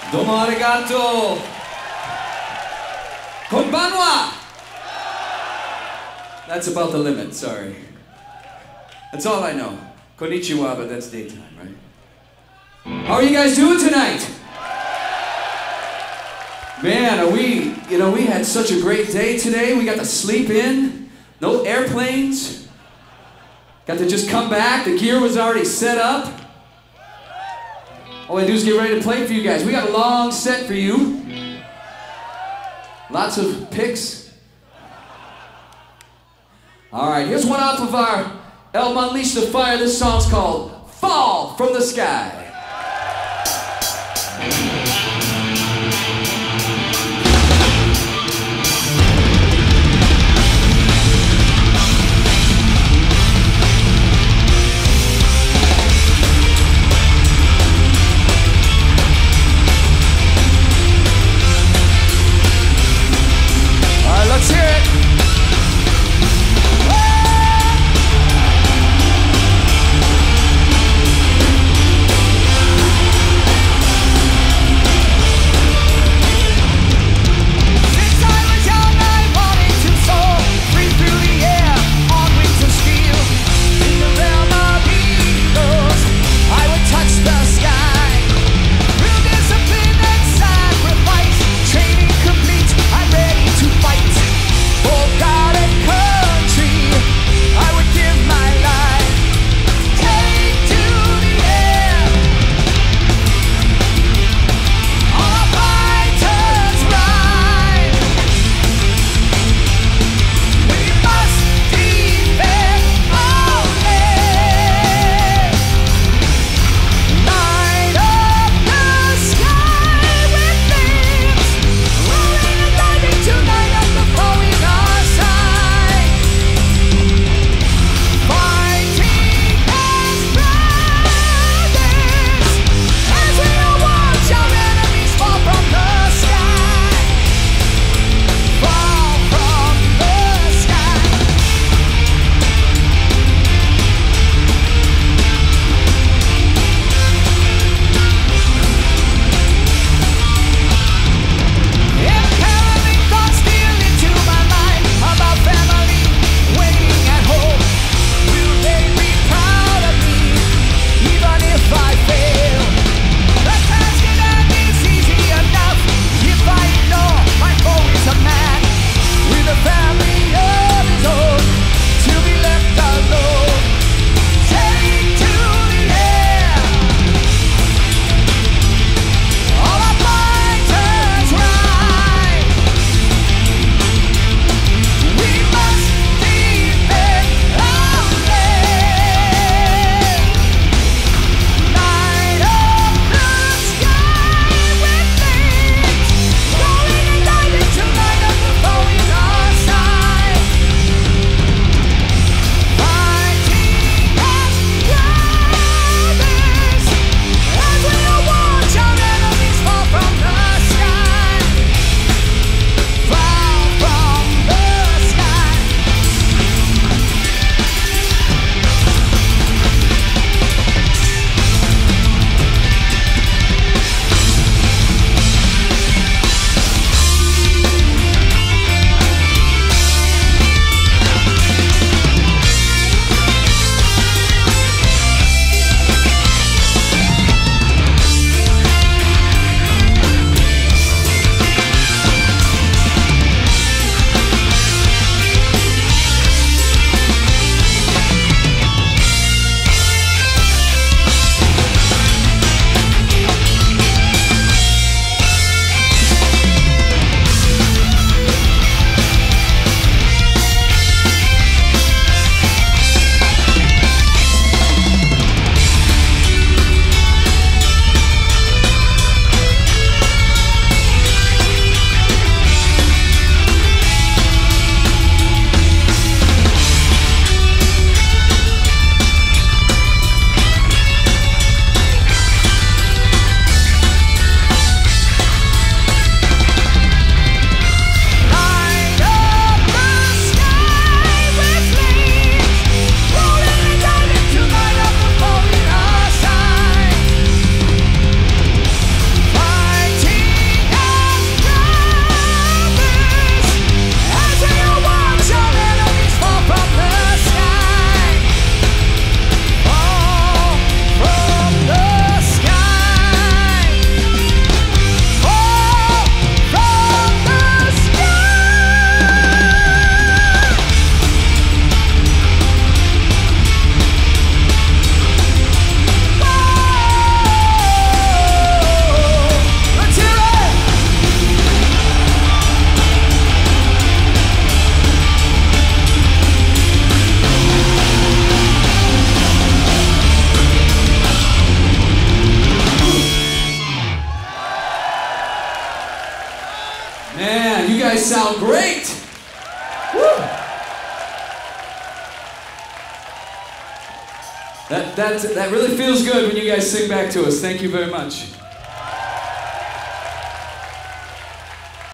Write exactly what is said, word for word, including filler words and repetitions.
Domo arigato. Konbanwa. That's about the limit, sorry. That's all I know. Konnichiwa, but that's daytime, right? How are you guys doing tonight? Man, are we, you know, we had such a great day today. We got to sleep in, no airplanes. Got to just come back, the gear was already set up. All I do is get ready to play for you guys. We got a long set for you. Lots of picks. All right, here's one off of our album Unleash the Fire. This song's called Fall from the Sky. Let's hear it! guys sound great. Woo. That, that, that really feels good when you guys sing back to us. Thank you very much.